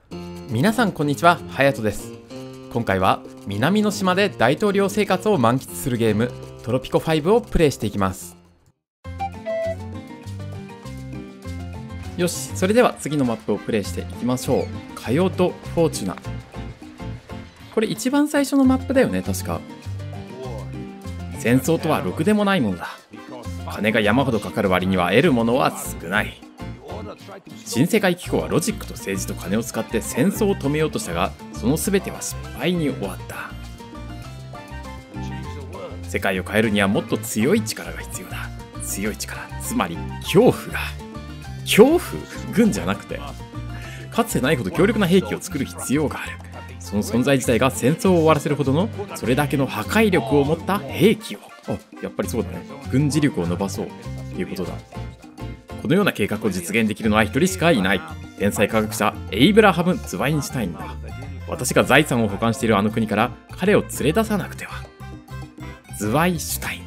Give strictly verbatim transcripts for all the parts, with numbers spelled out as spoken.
皆さんこんにちは、ハヤトです。今回は南の島で大統領生活を満喫するゲームトロピコファイブをプレイしていきます。よし、それでは次のマップをプレイしていきましょう。カヨド・フォーチュナ。これ一番最初のマップだよね、確か。戦争とはろくでもないものだ。金が山ほどかかる割には得るものは少ない。新世界機構はロジックと政治と金を使って戦争を止めようとしたが、その全ては失敗に終わった。世界を変えるにはもっと強い力が必要だ。強い力、つまり恐怖が。恐怖？軍じゃなくて、かつてないほど強力な兵器を作る必要がある。その存在自体が戦争を終わらせるほどのそれだけの破壊力を持った兵器を。あ、やっぱりそうだね。軍事力を伸ばそうということだ。このような計画を実現できるのは一人しかいない。天才科学者エイブラハム・ズワインシュタインだ。私が財産を保管しているあの国から彼を連れ出さなくては。ズワイシュタイン。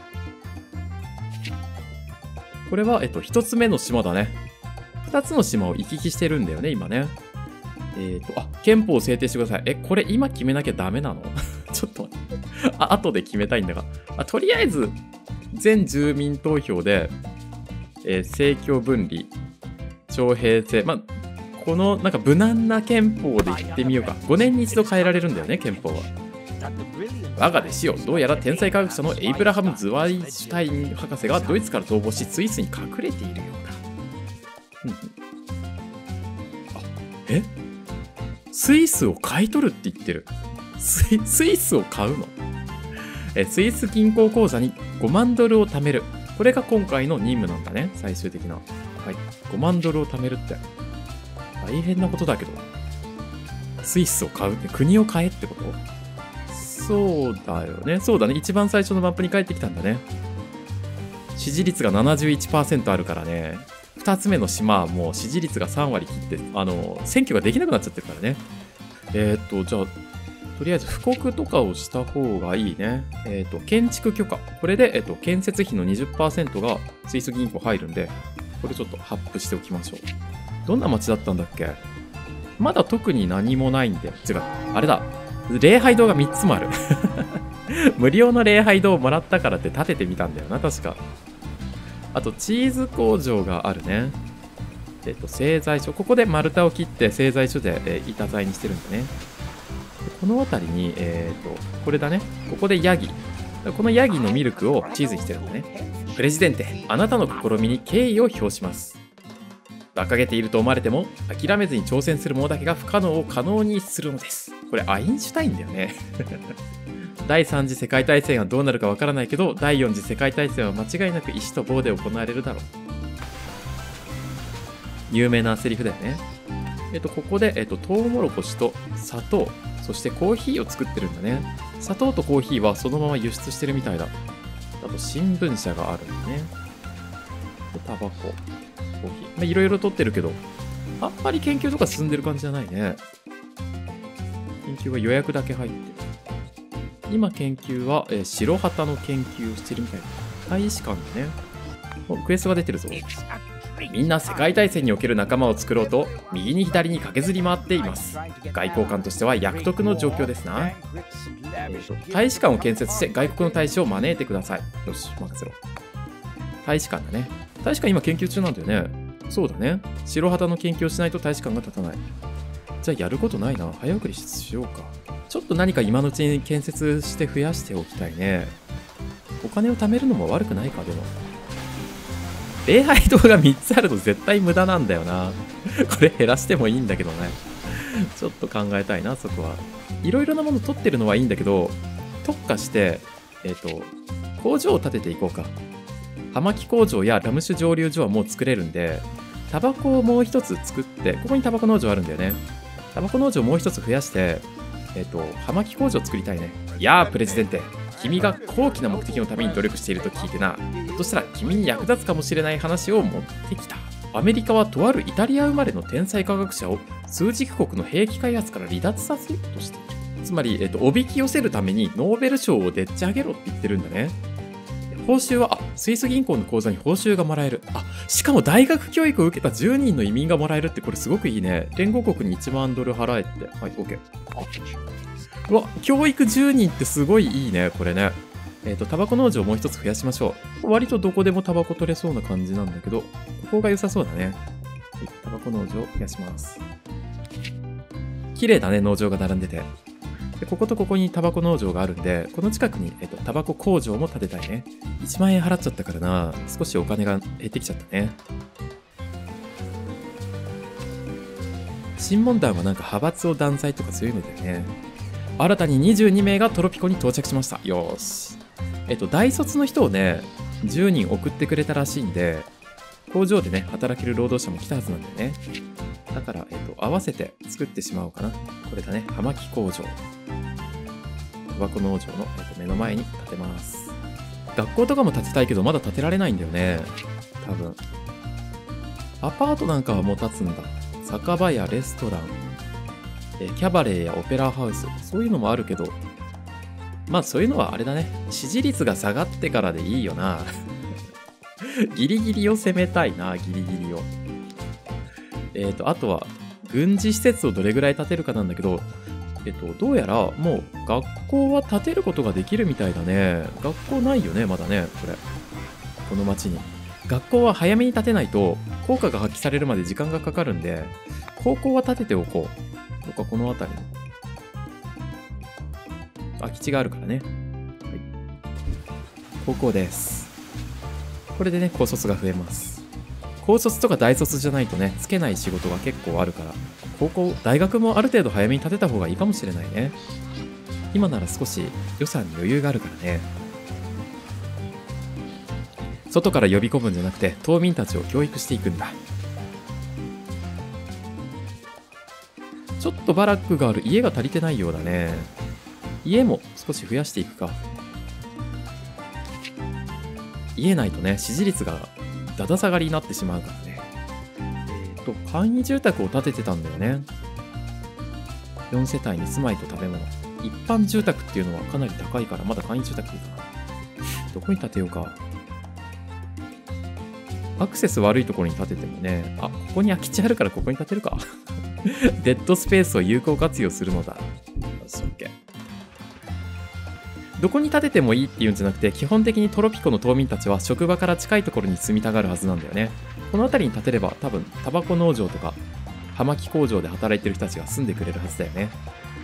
これは、えっと、一つ目の島だね。二つの島を行き来してるんだよね、今ね。えっと、あ、憲法を制定してください。え、これ今決めなきゃダメなの？ちょっと待って。あ、後で決めたいんだが。あ、とりあえず、全住民投票で、えー、政教分離、徴兵制。まあ、この、なんか無難な憲法で言ってみようか。ごねんに一度変えられるんだよね、憲法は。我が弟子よ、どうやら天才科学者のエイブラハム・ズワイシュタイン博士がドイツから逃亡し、スイスに隠れているようだ。うん、あ、え？スイスを買い取るって言ってる。スイ、スイスを買うの？え、スイス銀行口座にごまんドルを貯める。これが今回の任務なんだね、最終的な。はい。ごまんドルを貯めるって。大変なことだけど。スイスを買うって、国を買えってこと？そうだよね。そうだね。一番最初のマップに帰ってきたんだね。支持率が ななじゅういちパーセント あるからね。二つ目の島はもう支持率がさんわり切って、あの、選挙ができなくなっちゃってるからね。えーっと、じゃあ、とりあえず布告とかをした方がいいね。えっと、建築許可。これで、えっと、建設費の にじゅっパーセント がスイス銀行入るんで、これちょっと発布しておきましょう。どんな街だったんだっけ？まだ特に何もないんで。違う、あれだ。礼拝堂がみっつもある。無料の礼拝堂をもらったからって建ててみたんだよな、確か。あと、チーズ工場があるね。えっと、製材所。ここで丸太を切って製材所で、えー、板材にしてるんだね。この辺りに、えっと、これだね。ここでヤギ。このヤギのミルクをチーズにしてるんだね。プレジデンテ、あなたの試みに敬意を表します。馬鹿げていると思われても、諦めずに挑戦する者だけが不可能を可能にするのです。これ、アインシュタインだよね。だいさん次世界大戦はどうなるかわからないけど、だいよん次世界大戦は間違いなく意志と棒で行われるだろう。有名なセリフだよね。えっと、ここで、えっと、トウモロコシと砂糖、そしてコーヒーを作ってるんだね。砂糖とコーヒーはそのまま輸出してるみたいだ。あと、新聞社があるんだね。で、タバコ、コーヒー。まあ、いろいろ取ってるけど、あんまり研究とか進んでる感じじゃないね。研究は予約だけ入ってる。今研究は、えー、白旗の研究をしてるみたいな。大使館だね。お、クエストが出てるぞ。みんな世界大戦における仲間を作ろうと右に左に駆けずり回っています。外交官としては役得の状況ですな。えーと、大使館を建設して外国の大使を招いてください。よし、任せろ。大使館だね。大使館今研究中なんだよね。そうだね。白旗の研究をしないと大使館が立たない。じゃあやることないな。早送りしようか。ちょっと何か今のうちに建設して増やしておきたいね。お金を貯めるのも悪くないか、でも。礼拝堂がみっつあると絶対無駄なんだよな。これ減らしてもいいんだけどね。ちょっと考えたいな、そこは。いろいろなもの取ってるのはいいんだけど、特化して、えっと、工場を建てていこうか。葉巻工場やラム酒蒸留所はもう作れるんで、タバコをもう一つ作って、ここにタバコ農場あるんだよね。タバコ農場をもう一つ増やして、えっと、葉巻工場を作りたいね。いやー、プレジデンテ。君が高貴な目的のために努力していると聞いてな。ひょっとしたら君に役立つかもしれない話を持ってきた。アメリカはとあるイタリア生まれの天才科学者を枢軸国の兵器開発から離脱させようとしている。つまり、えっと、おびき寄せるためにノーベル賞をでっち上げろって言ってるんだね。 報酬は、あ、スイス銀行の口座に報酬がもらえる。あ、しかも大学教育を受けたじゅうにんの移民がもらえるって、これすごくいいね。連合国にいちまんドル払えって。はい、OK。うわ、教育じゅうにんってすごいいいね、これね。えっと、タバコ農場をもう一つ増やしましょう。割とどこでもタバコ取れそうな感じなんだけど、ここが良さそうだね。はい、タバコ農場を増やします。綺麗だね、農場が並んでて。で、こことここにタバコ農場があるんで、この近くに、えっと、タバコ工場も建てたいね。いちまんえん払っちゃったからな、少しお金が減ってきちゃったね。審問団はなんか派閥を断罪とかそういうのだよね。新たににじゅうにめいがトロピコに到着しました。よーし。えっと、大卒の人をね、じゅうにん送ってくれたらしいんで、工場でね、働ける労働者も来たはずなんだよね。だから、えっと、合わせて作ってしまおうかな。これだね、葉巻工場。タバコ農場の、えっと、目の前に建てます。学校とかも建てたいけど、まだ建てられないんだよね。多分。アパートなんかはもう建つんだ。酒場やレストラン、えキャバレーやオペラハウス、そういうのもあるけど、まあそういうのはあれだね。支持率が下がってからでいいよな。ギリギリを攻めたいな、ギリギリを。えっと、あとは、軍事施設をどれぐらい建てるかなんだけど、えっと、どうやらもう学校は建てることができるみたいだね。学校ないよね、まだね、これ。この町に。学校は早めに建てないと、効果が発揮されるまで時間がかかるんで、高校は建てておこう。とか、この辺りに。空き地があるからね。はい。高校です。これでね、高卒が増えます。高卒とか大卒じゃないとね、つけない仕事が結構あるから、高校、大学もある程度早めに建てた方がいいかもしれないね。今なら少し予算に余裕があるからね。外から呼び込むんじゃなくて、島民たちを教育していくんだ。ちょっとバラックがある家が足りてないようだね。家も少し増やしていくか。家ないとね、支持率がだだ下がりになってしまうからね。えっと、簡易住宅を建ててたんだよね。よんせたいに住まいと食べ物。一般住宅っていうのはかなり高いから、まだ簡易住宅いいかな。どこに建てようか。アクセス悪いところに建ててもね、あ、ここに空き地あるからここに建てるか。デッドスペースを有効活用するのだ。よし、OK。どこに建ててもいいっていうんじゃなくて、基本的にトロピコの島民たちは職場から近いところに住みたがるはずなんだよね。この辺りに建てれば多分タバコ農場とか葉巻工場で働いてる人たちが住んでくれるはずだよね。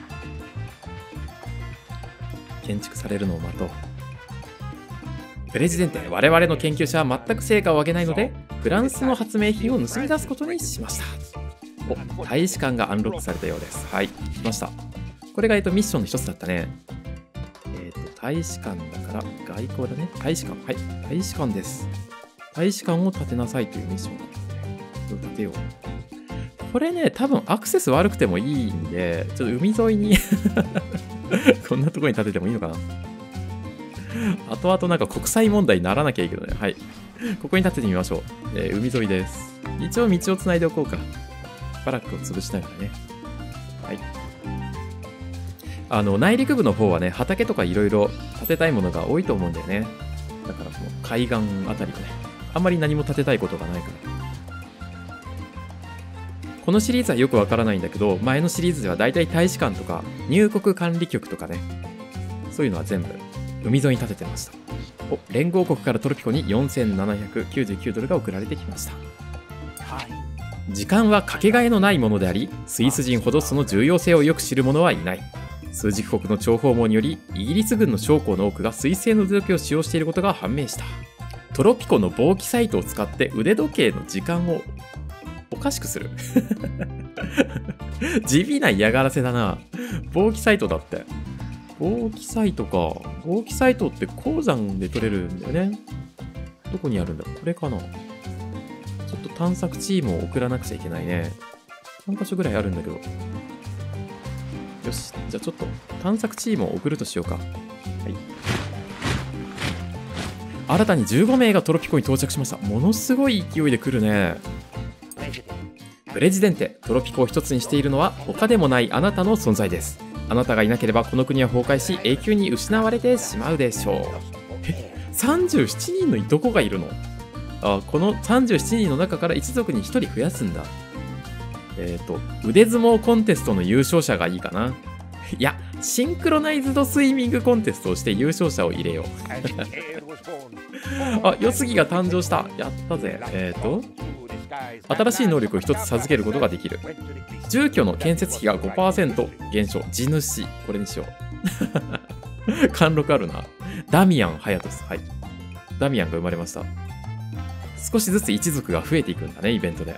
建築されるのを待とう。プレジデンテ、我々の研究者は全く成果を上げないので、フランスの発明品を盗み出すことにしました。お、大使館がアンロックされたようです。はい、来ました。これが、えっと、ミッションの一つだったね。えっと、大使館だから、外交だね。大使館。はい、大使館です。大使館を建てなさいというミッションだったので、これを建てよう。これね、多分アクセス悪くてもいいんで、ちょっと海沿いにこんなところに建ててもいいのかな。後々なんか国際問題にならなきゃいいけどね。はい。ここに建ててみましょう。えー、海沿いです。一応道をつないでおこうか。バラックを潰しながらね。はい。あの、内陸部の方はね、畑とかいろいろ建てたいものが多いと思うんだよね。だからこの海岸あたりがね、あんまり何も建てたいことがないから。このシリーズはよくわからないんだけど、前のシリーズではだいたい大使館とか入国管理局とかね、そういうのは全部海沿いに建ててました。お、連合国からトロピコによんせんななひゃくきゅうじゅうきゅうドルが送られてきました。はい。時間はかけがえのないものであり、スイス人ほどその重要性をよく知る者はいない。枢軸国の諜報網により、イギリス軍の将校の多くがスイス製の腕時計を使用していることが判明した。トロピコの簿記サイトを使って腕時計の時間をおかしくする。地味な嫌がらせだな。簿記サイトだって。簿記サイトか。簿記サイトって鉱山で取れるんだよね。どこにあるんだろう。これかな。ちょっと探索チームを送らなくちゃいけないね。さんかしょぐらいあるんだけど。よし。じゃあちょっと探索チームを送るとしようか。はい。新たにじゅうごめいがトロピコに到着しました。ものすごい勢いで来るね。プレジデンテ、トロピコを一つにしているのは他でもないあなたの存在です。あなたがいなければこの国は崩壊し永久に失われてしまうでしょう。え、 さんじゅうななにんのどこがいるの？あ、このさんじゅうななにんの中から一族にひとり増やすんだ。えっと、腕相撲コンテストの優勝者がいいかな。いや、シンクロナイズドスイミングコンテストをして優勝者を入れよう。あ、四杉が誕生した。やったぜ。えっと、新しい能力を一つ授けることができる。住居の建設費が ごパーセント 減少。地主。これにしよう。貫禄あるな。ダミアン・ハヤトス。はい。ダミアンが生まれました。少しずつ一族が増えていくんだね、イベントで。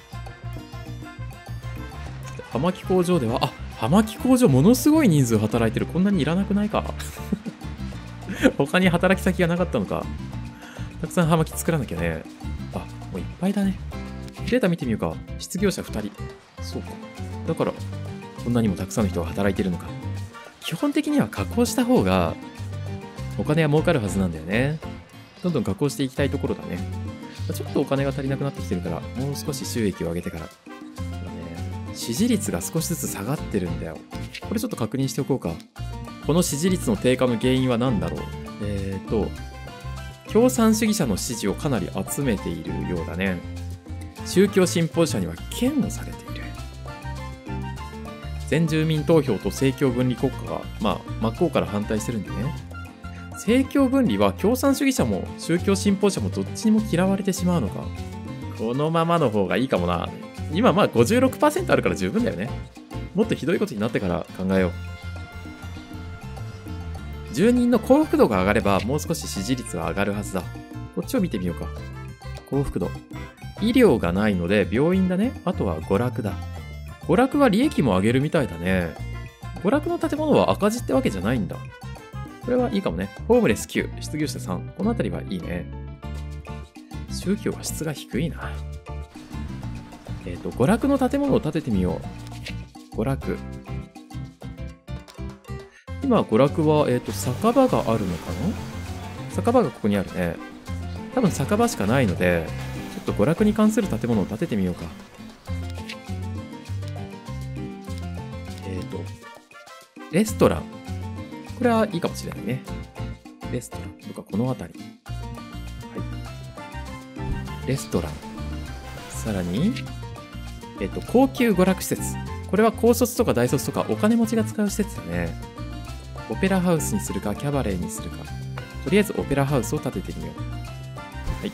葉巻工場では、あ、葉巻工場ものすごい人数働いてる。こんなにいらなくないか。他に働き先がなかったのか。たくさん葉巻作らなきゃね。あ、もういっぱいだね。データ見てみようか。失業者ふたり。そうか。だから、こんなにもたくさんの人が働いてるのか。基本的には加工した方が、お金は儲かるはずなんだよね。どんどん加工していきたいところだね。ちょっとお金が足りなくなってきてるから、もう少し収益を上げてから。支持率が少しずつ下がってるんだよ。これちょっと確認しておこうか。この支持率の低下の原因は何だろう。えーと、共産主義者の支持をかなり集めているようだね。宗教信奉者には嫌悪されている。全住民投票と政教分離国家が、まあ、真っ向から反対してるんでね。政教分離は共産主義者も宗教信奉者もどっちにも嫌われてしまうのか。このままの方がいいかもな。今まあ ごじゅうろくパーセント あるから十分だよね。もっとひどいことになってから考えよう。住人の幸福度が上がればもう少し支持率は上がるはずだ。こっちを見てみようか。幸福度。医療がないので病院だね。あとは娯楽だ。娯楽は利益も上げるみたいだね。娯楽の建物は赤字ってわけじゃないんだ。これはいいかもね。ホームレスきゅう、失業者さん。このあたりはいいね。宗教は質が低いな。えっと、娯楽の建物を建ててみよう。娯楽。今、娯楽は、えっと、酒場があるのかな？酒場がここにあるね。多分酒場しかないので、ちょっと娯楽に関する建物を建ててみようか。えっと、レストラン。これはいいかもしれないね。レストランとかこの辺り。はい。レストラン。さらに、えっと、高級娯楽施設。これは高卒とか大卒とかお金持ちが使う施設だね。オペラハウスにするか、キャバレーにするか。とりあえずオペラハウスを建ててみよう。はい。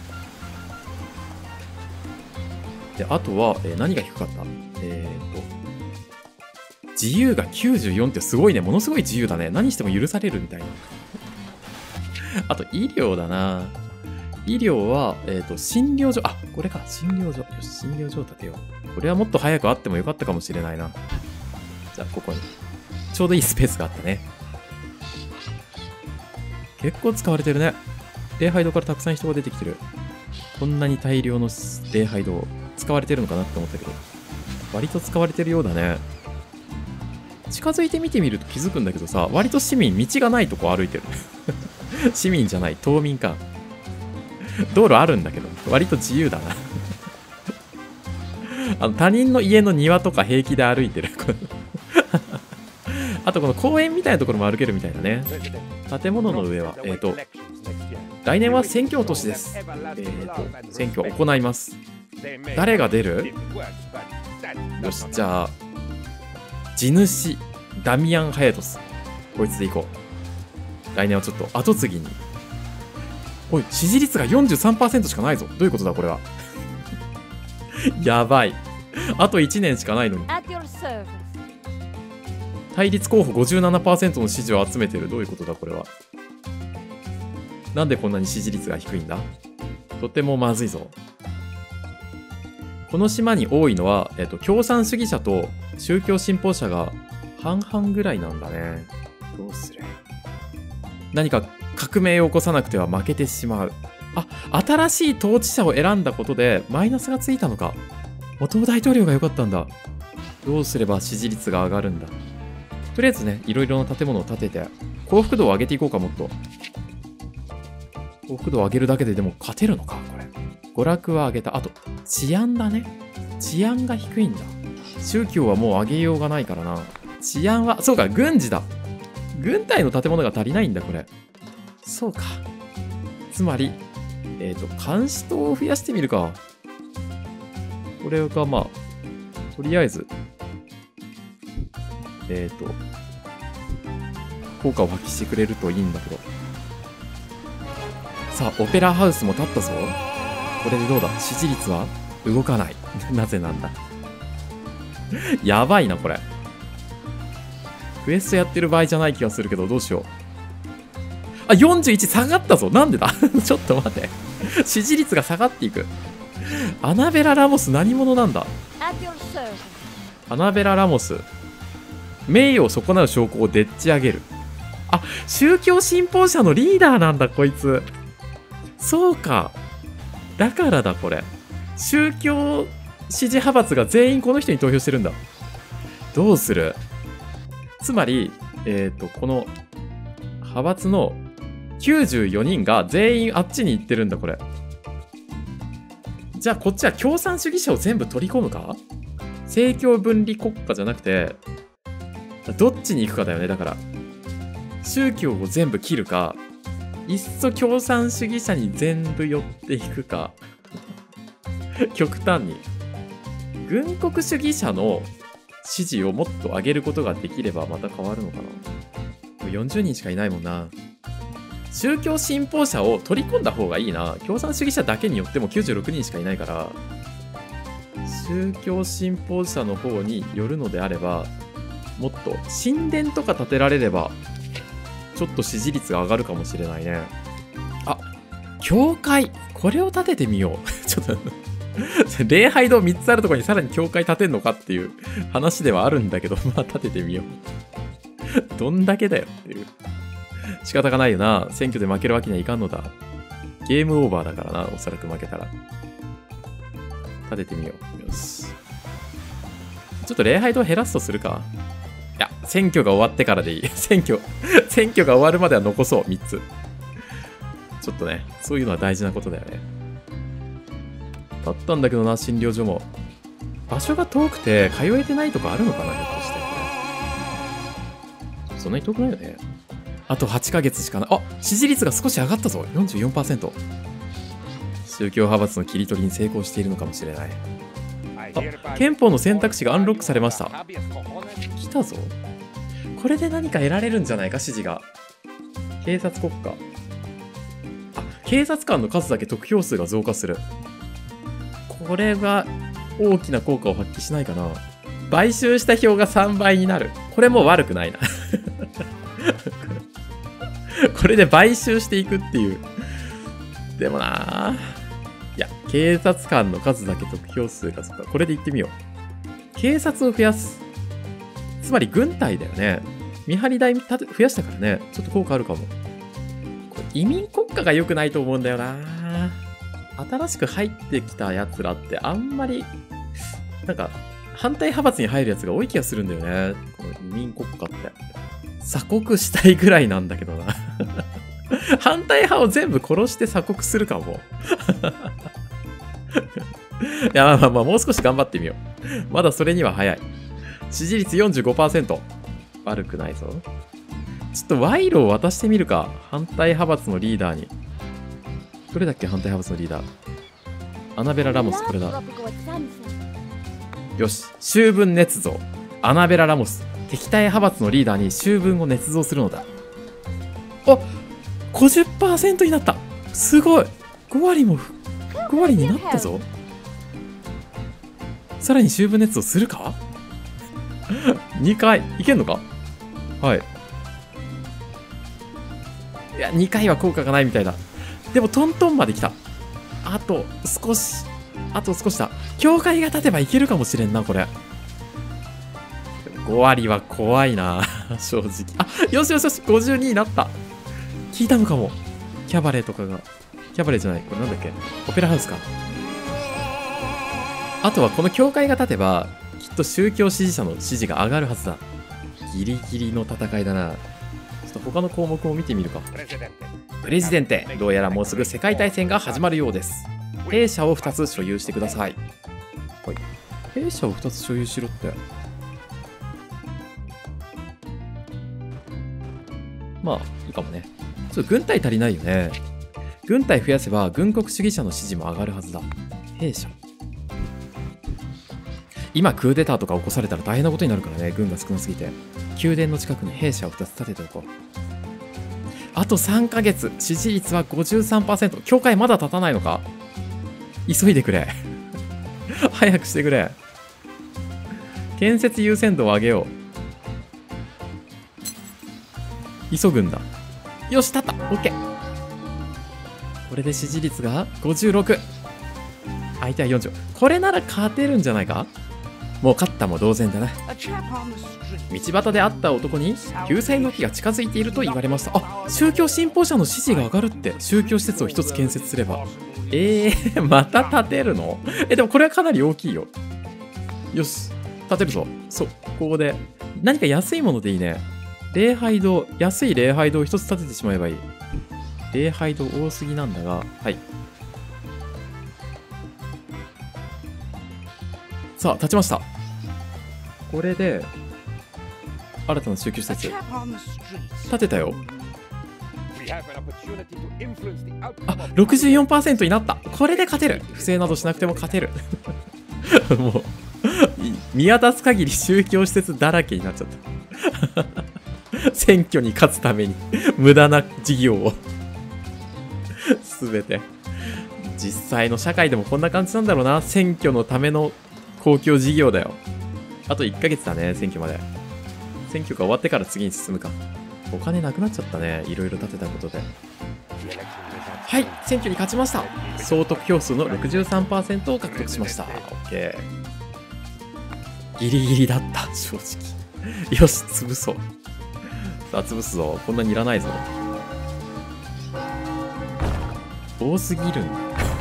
で、あとは、えー、何が低かった？えーと、自由がきゅうじゅうよんってすごいね。ものすごい自由だね。何しても許されるみたいな。あと、医療だな。医療は、えっと、診療所。あ、これか。診療所。よし、診療所を建てよう。これはもっと早くあってもよかったかもしれないな。じゃあ、ここに。ちょうどいいスペースがあったね。結構使われてるね。礼拝堂からたくさん人が出てきてる。こんなに大量の礼拝堂。使われてるのかなって思ったけど。割と使われてるようだね。近づいて見てみると気づくんだけどさ、割と市民、道がないとこ歩いてる。市民じゃない、島民か。道路あるんだけど、割と自由だな。あの他人の家の庭とか平気で歩いてる。あとこの公園みたいなところも歩けるみたいだね。建物の上は、えっと、来年は選挙年です。えっと、選挙を行います。誰が出る？よし、じゃあ、地主、ダミアン・ハヤトス。こいつでいこう。来年はちょっと後継ぎに。おい、支持率が よんじゅうさんパーセント しかないぞ。どういうことだ、これは。やばい。あといちねんしかないのに。対立候補 ごじゅうななパーセント の支持を集めてる。どういうことだ、これは。なんでこんなに支持率が低いんだ？とてもまずいぞ。この島に多いのは、えっと、共産主義者と宗教信奉者が半々ぐらいなんだね。どうする？何か革命を起こさなくては負けてしまう。あ、新しい統治者を選んだことでマイナスがついたのか。元大統領が良かったんだ。どうすれば支持率が上がるんだ。とりあえずね、いろいろな建物を建てて、幸福度を上げていこうか、もっと。幸福度を上げるだけででも勝てるのか、これ。娯楽は上げた。あと、治安だね。治安が低いんだ。宗教はもう上げようがないからな。治安は、そうか、軍事だ。軍隊の建物が足りないんだ、これ。そうか。 つまり、えっと、監視塔を増やしてみるか。これがまあ、とりあえず、えっと、効果を発揮してくれるといいんだけど。さあ、オペラハウスも立ったぞ。これでどうだ？支持率は動かない。なぜなんだ。やばいな、これ。クエストやってる場合じゃない気がするけど、どうしよう。あ、よんじゅういち下がったぞ。なんでだちょっと待って。支持率が下がっていく。アナベラ・ラモス何者なんだ？アナベラ・ラモス。名誉を損なう証拠をでっち上げる。あ、宗教信奉者のリーダーなんだ、こいつ。そうか。だからだ、これ。宗教支持派閥が全員この人に投票してるんだ。どうする？つまり、えっと、この派閥のきゅうじゅうよにんが全員あっちに行ってるんだ、これ。じゃあ、こっちは共産主義者を全部取り込むか？政教分離国家じゃなくて、どっちに行くかだよね、だから。宗教を全部切るか、いっそ共産主義者に全部寄っていくか。極端に。軍国主義者の支持をもっと上げることができればまた変わるのかな。もうよんじゅうにんしかいないもんな。宗教信奉者を取り込んだ方がいいな。共産主義者だけによってもきゅうじゅうろくにんしかいないから、宗教信奉者の方によるのであれば、もっと神殿とか建てられれば、ちょっと支持率が上がるかもしれないね。あ、教会。これを建ててみよう。ちょっと礼拝堂みっつあるところにさらに教会建てんのかっていう話ではあるんだけど、まあ建ててみよう。どんだけだよっていう。仕方がないよな。選挙で負けるわけにはいかんのだ。ゲームオーバーだからな、おそらく負けたら。建ててみよう。よし。ちょっと礼拝堂減らすとするか。いや、選挙が終わってからでいい。選挙、選挙が終わるまでは残そう、みっつ。ちょっとね、そういうのは大事なことだよね。だったんだけどな、診療所も。場所が遠くて通えてないとかあるのかな、ひょっとして。そんなに遠くないよね。あとはちかげつしかない。あ、支持率が少し上がったぞ。よんじゅうよんパーセント。宗教派閥の切り取りに成功しているのかもしれない。あ、憲法の選択肢がアンロックされました。来たぞ。これで何か得られるんじゃないか、支持が。警察国家。あ、警察官の数だけ得票数が増加する。これが大きな効果を発揮しないかな。買収した票がさんばいになる。これも悪くないな。これで買収していくっていう。でもなぁ。いや、警察官の数だけ得票数が、そっか、これで言ってみよう。警察を増やす。つまり軍隊だよね。見張り台増やしたからね。ちょっと効果あるかも。これ移民国家が良くないと思うんだよな。新しく入ってきた奴らってあんまり、なんか、反対派閥に入るやつが多い気がするんだよね。この移民国家って。鎖国したいぐらいなんだけどな。反対派を全部殺して鎖国するかも。いや、まあまあまあ、もう少し頑張ってみよう。まだそれには早い。支持率 よんじゅうごパーセント。悪くないぞ。ちょっと賄賂を渡してみるか。反対派閥のリーダーに。どれだっけ、反対派閥のリーダー。アナベラ・ラモス、これだ。よし。州分捏造。アナベラ・ラモス。敵対派閥のリーダーに州分を捏造するのだ。あ、ごじゅっパーセント になった。すごい。ご割も、ご割になったぞ。さらに州分捏造するか？ に 回。いけんのか？はい。いや、にかいは効果がないみたいだ。でもトントンまで来た。あと少し。あと少しだ。教会が立てばいけるかもしれんな、これ。ご割は怖いな、正直。あ、よしよしよし、ごじゅうにになった。聞いたのかも。キャバレーとかが。キャバレーじゃない。これなんだっけ？オペラハウスか。あとはこの教会が立てば、きっと宗教支持者の支持が上がるはずだ。ギリギリの戦いだな。ちょっと他の項目を見てみるか。プレジデンテ。どうやらもうすぐ世界大戦が始まるようです。兵舎をふたつ所有してください。はい。兵舎をふたつ所有しろって。まあ、いいかもね。ちょっと軍隊足りないよね。 軍隊増やせば軍国主義者の支持も上がるはずだ。兵舎。今クーデターとか起こされたら大変なことになるからね、軍が少なすぎて。宮殿の近くに兵舎をふたつ建てておこう。あとさんかげつ、支持率は ごじゅうさんパーセント。教会まだ建たないのか。急いでくれ早くしてくれ。建設優先度を上げよう。急ぐんだ。よし、立った。 OK。 これで支持率がごじゅうろく、相手はよんじゅう。これなら勝てるんじゃないか。もう勝ったも同然だな。道端で会った男に救済の日が近づいていると言われました。あ、宗教信奉者の支持が上がるって。宗教施設を一つ建設すれば。えー、また建てるの。え、でもこれはかなり大きいよ。よし、建てるぞ。そう、ここで何か安いものでいいね。礼拝堂、安い礼拝堂を一つ建ててしまえばいい。礼拝堂多すぎなんだが、はい。さあ、立ちました。これで新たな宗教施設建てたよ。あ、ろくじゅうよんパーセント になった。これで勝てる。不正などしなくても勝てるもう見渡す限り宗教施設だらけになっちゃった選挙に勝つために無駄な事業を全て。実際の社会でもこんな感じなんだろうな。選挙のための公共事業だよ。あといっかげつだね、選挙まで。選挙が終わってから次に進むか。お金なくなっちゃったね、いろいろ建てたことで。はい、選挙に勝ちました。総得票数の ろくじゅうさんパーセント を獲得しました。 OK。 ギリギリだった、正直。よし、潰そう。さあ、潰すぞ。こんなにいらないぞ。多すぎるんだ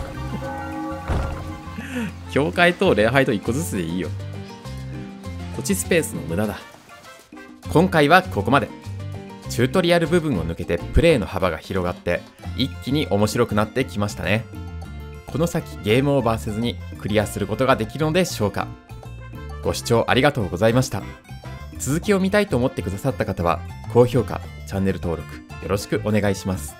教会と礼拝といっこずつでいいよ。土地スペースの無駄だ。今回はここまで。チュートリアル部分を抜けてプレイの幅が広がって一気に面白くなってきましたね。この先ゲームオーバーせずにクリアすることができるのでしょうか。ご視聴ありがとうございました。続きを見たいと思ってくださった方は高評価、チャンネル登録よろしくお願いします。